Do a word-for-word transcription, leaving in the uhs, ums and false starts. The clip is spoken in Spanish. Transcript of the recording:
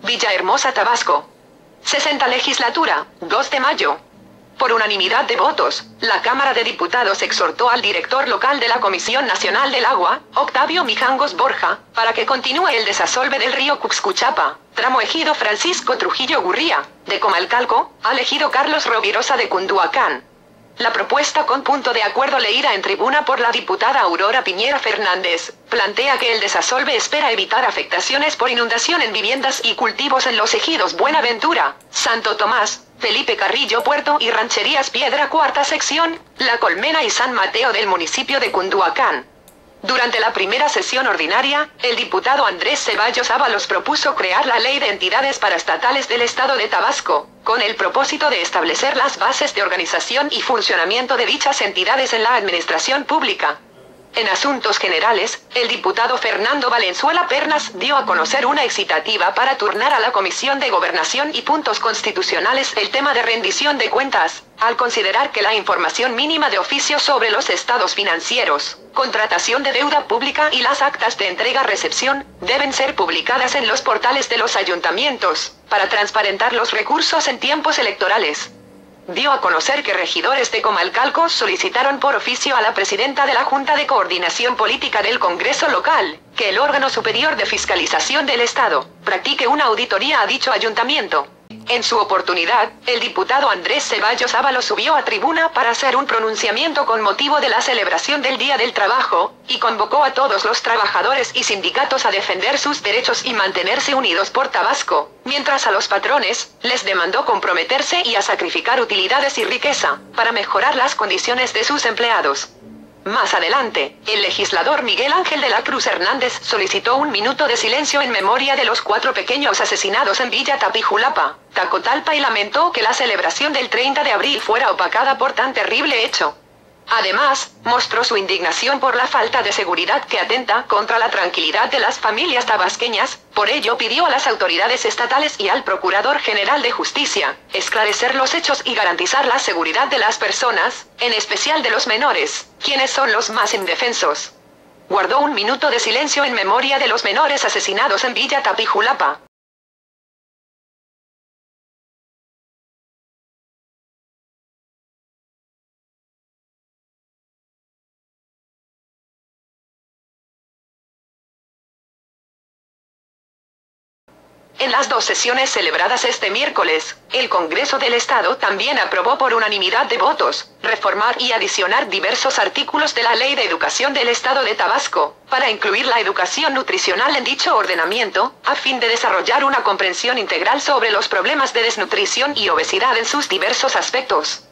Villahermosa, Tabasco. sesenta Legislatura, dos de mayo. Por unanimidad de votos, la Cámara de Diputados exhortó al director local de la Comisión Nacional del Agua, Octavio Mijangos Borja, para que continúe el desasolve del río Cuxcuchapa, tramo ejido Francisco Trujillo Gurría, de Comalcalco, al ejido Carlos Rovirosa de Cunduacán. La propuesta con punto de acuerdo leída en tribuna por la diputada Aurora Piñera Fernández, plantea que el desasolve espera evitar afectaciones por inundación en viviendas y cultivos en los ejidos Buenaventura, Santo Tomás, Felipe Carrillo Puerto y Rancherías Piedra Cuarta Sección, La Colmena y San Mateo del municipio de Cunduacán. Durante la primera sesión ordinaria, el diputado Andrés Ceballos Ábalos propuso crear la Ley de Entidades Paraestatales del Estado de Tabasco, con el propósito de establecer las bases de organización y funcionamiento de dichas entidades en la administración pública. En asuntos generales, el diputado Fernando Valenzuela Pernas dio a conocer una excitativa para turnar a la Comisión de Gobernación y Puntos Constitucionales el tema de rendición de cuentas, al considerar que la información mínima de oficio sobre los estados financieros, contratación de deuda pública y las actas de entrega-recepción, deben ser publicadas en los portales de los ayuntamientos, para transparentar los recursos en tiempos electorales. Dio a conocer que regidores de Comalcalco solicitaron por oficio a la presidenta de la Junta de Coordinación Política del Congreso local, que el órgano superior de fiscalización del Estado, practique una auditoría a dicho ayuntamiento. En su oportunidad, el diputado Andrés Ceballos Ábalos subió a tribuna para hacer un pronunciamiento con motivo de la celebración del Día del Trabajo, y convocó a todos los trabajadores y sindicatos a defender sus derechos y mantenerse unidos por Tabasco, mientras a los patrones, les demandó comprometerse y a sacrificar utilidades y riqueza, para mejorar las condiciones de sus empleados. Más adelante, el legislador Miguel Ángel de la Cruz Hernández solicitó un minuto de silencio en memoria de los cuatro pequeños asesinados en Villa Tapijulapa, Tacotalpa, y lamentó que la celebración del treinta de abril fuera opacada por tan terrible hecho. Además, mostró su indignación por la falta de seguridad que atenta contra la tranquilidad de las familias tabasqueñas. Por ello pidió a las autoridades estatales y al Procurador General de Justicia esclarecer los hechos y garantizar la seguridad de las personas, en especial de los menores, quienes son los más indefensos. Guardó un minuto de silencio en memoria de los menores asesinados en Villa Tapijulapa. En las dos sesiones celebradas este miércoles, el Congreso del Estado también aprobó por unanimidad de votos, reformar y adicionar diversos artículos de la Ley de Educación del Estado de Tabasco, para incluir la educación nutricional en dicho ordenamiento, a fin de desarrollar una comprensión integral sobre los problemas de desnutrición y obesidad en sus diversos aspectos.